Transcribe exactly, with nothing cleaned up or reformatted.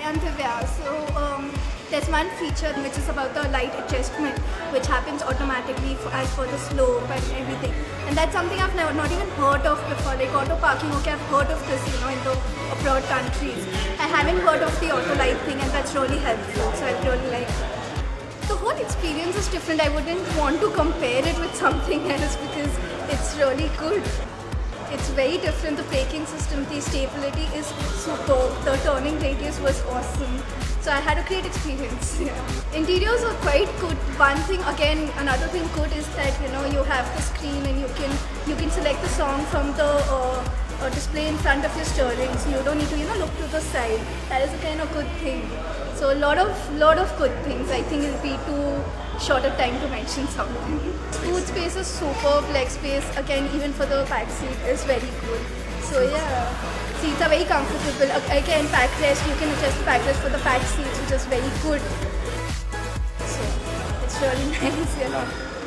I'm Divya. So um, there's one feature which is about the light adjustment, which happens automatically for, as per the slope and everything. And that's something I've never not even heard of before. Like auto parking, okay, I've heard of this, you know, in the abroad countries. I haven't heard of the auto light thing, and that's really helpful. So I really like it. The whole experience is different. I wouldn't want to compare it with something else because it's really good. It's very different. The braking system, the stability is superb. The turning radius was awesome. So I had a great experience. Yeah. Interiors are quite good. One thing, again, another thing good is that you know you have the screen and you can you can select the song from the uh, uh, display in front of your steering. So you don't need to you know look to the side. That is a kind of good thing. So a lot of lot of good things. I think it'll be too short a time to mention something. Boot space is superb. Leg space, again, even for the back seat, is very good. So yeah, seats are very comfortable. Again, backrest, you can adjust the backrest for the back seats, which is very good. So it's really nice, you know.